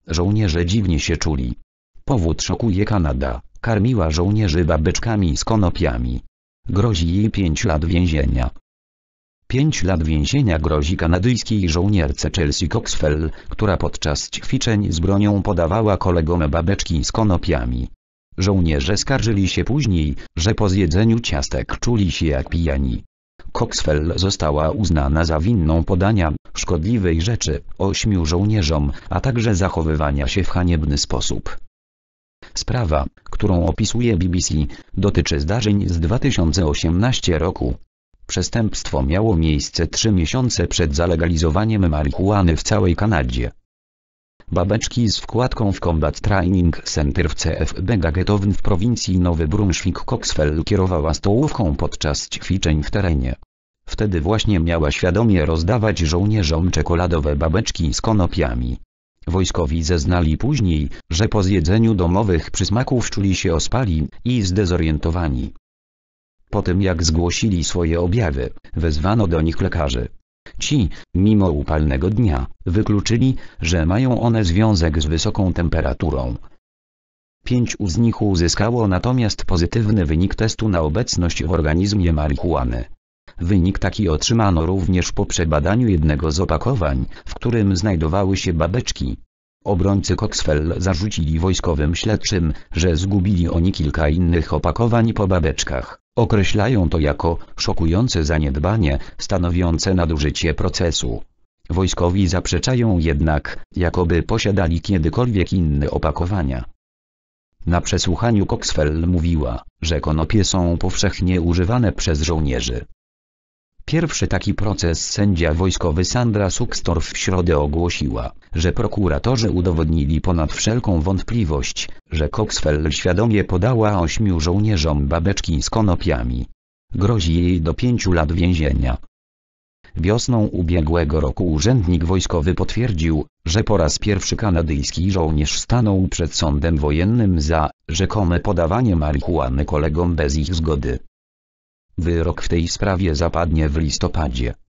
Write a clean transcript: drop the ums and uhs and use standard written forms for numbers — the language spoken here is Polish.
Żołnierze dziwnie się czuli. Powód szokuje Kanada. Karmiła żołnierzy babeczkami z konopiami. Grozi jej 5 lat więzienia. 5 lat więzienia grozi kanadyjskiej żołnierce Chelsea Coxwell, która podczas ćwiczeń z bronią podawała kolegom babeczki z konopiami. Żołnierze skarżyli się później, że po zjedzeniu ciastek czuli się jak pijani. Coxwell została uznana za winną podania szkodliwej rzeczy 8 żołnierzom, a także zachowywania się w haniebny sposób. Sprawa, którą opisuje BBC, dotyczy zdarzeń z 2018 roku. Przestępstwo miało miejsce 3 miesiące przed zalegalizowaniem marihuany w całej Kanadzie. Babeczki z wkładką w Combat Training Center w CFB Gagetown w prowincji Nowy Brunswick Coxwell kierowała stołówką podczas ćwiczeń w terenie. Wtedy właśnie miała świadomie rozdawać żołnierzom czekoladowe babeczki z konopiami. Wojskowi zeznali później, że po zjedzeniu domowych przysmaków czuli się ospali i zdezorientowani. Po tym jak zgłosili swoje objawy, wezwano do nich lekarzy. Ci, mimo upalnego dnia, wykluczyli, że mają one związek z wysoką temperaturą. 5 z nich uzyskało natomiast pozytywny wynik testu na obecność w organizmie marihuany. Wynik taki otrzymano również po przebadaniu jednego z opakowań, w którym znajdowały się babeczki. Obrońcy Coxwell zarzucili wojskowym śledczym, że zgubili oni kilka innych opakowań po babeczkach. Określają to jako szokujące zaniedbanie, stanowiące nadużycie procesu. Wojskowi zaprzeczają jednak, jakoby posiadali kiedykolwiek inne opakowania. Na przesłuchaniu Coxwell mówiła, że konopie są powszechnie używane przez żołnierzy. Pierwszy taki proces sędzia wojskowy Sandra Suxdorf w środę ogłosiła, że prokuratorzy udowodnili ponad wszelką wątpliwość, że Coxwell świadomie podała 8 żołnierzom babeczki z konopiami. Grozi jej do 5 lat więzienia. Wiosną ubiegłego roku urzędnik wojskowy potwierdził, że po raz pierwszy kanadyjski żołnierz stanął przed sądem wojennym za rzekome podawanie marihuany kolegom bez ich zgody. Wyrok w tej sprawie zapadnie w listopadzie.